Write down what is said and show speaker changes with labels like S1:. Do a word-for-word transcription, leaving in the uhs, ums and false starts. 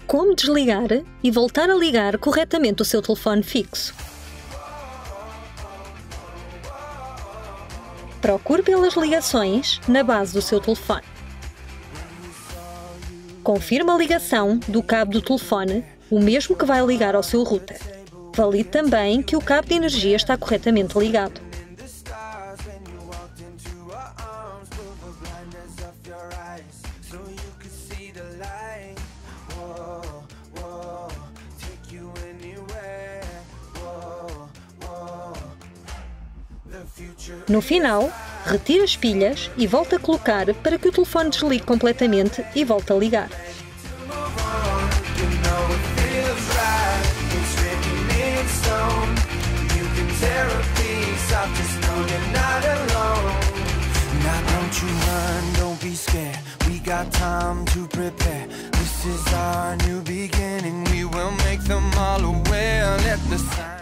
S1: Como desligar e voltar a ligar corretamente o seu telefone fixo. Procure pelas ligações na base do seu telefone. Confirme a ligação do cabo do telefone, o mesmo que vai ligar ao seu router. Valide também que o cabo de energia está corretamente ligado. No final, retire as pilhas e volte a colocar para que o telefone desligue completamente e volte a ligar.
S2: This is our new beginning. We will make them all aware. Let the sign